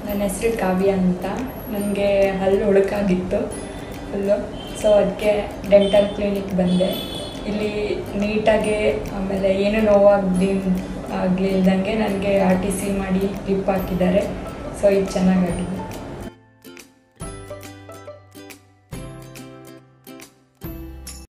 ನನ್ನ ಹೆಸರು ಕಾವ್ಯ ಅಂತ. ನನಗೆ ಹಲ್ಲು ಹುಳುಕಾಗಿತ್ತು ಫುಲ್ಲು. ಸೊ ಅದಕ್ಕೆ ಡೆಂಟಲ್ ಕ್ಲಿನಿಕ್ ಬಂದೆ. ಇಲ್ಲಿ ನೀಟಾಗಿ ಆಮೇಲೆ ಏನು ನೋವಾಗಲಿಲ್ದಂಗೆ ನನಗೆ RTC ಮಾಡಿ ಕ್ಲಿಪ್ ಹಾಕಿದ್ದಾರೆ. ಸೊ ಇದು ಚೆನ್ನಾಗಾಗಿದೆ.